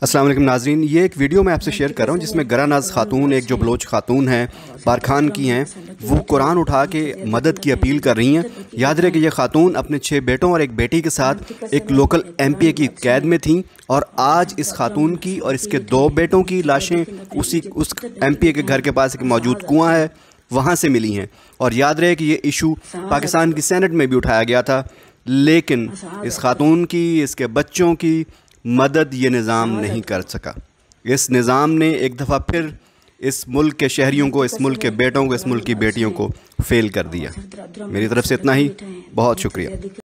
अस्सलाम वालेकुम नाज़रीन, ये एक वीडियो मैं आपसे शेयर कर रहा हूँ जिसमें गरानाज़ खातून, एक जो बलोच खातून हैं पारखान की हैं, वो कुरान उठा के मदद की अपील कर रही हैं। याद रहे कि ये खातून अपने 6 बेटों और एक बेटी के साथ एक लोकल एमपीए की कैद में थीं और आज इस खातून की और इसके 2 बेटों की लाशें उस एमपीए के घर के पास एक मौजूद कुआँ है वहाँ से मिली हैं। और याद रहे कि ये इशू पाकिस्तान की सेनेट में भी उठाया गया था, लेकिन इस खातून की, इसके बच्चों की मदद ये निज़ाम नहीं कर सका। इस निज़ाम ने एक दफ़ा फिर इस मुल्क के शहरियों को, इस मुल्क के बेटों को, इस मुल्क की बेटियों को फेल कर दिया। मेरी तरफ से इतना ही, बहुत शुक्रिया।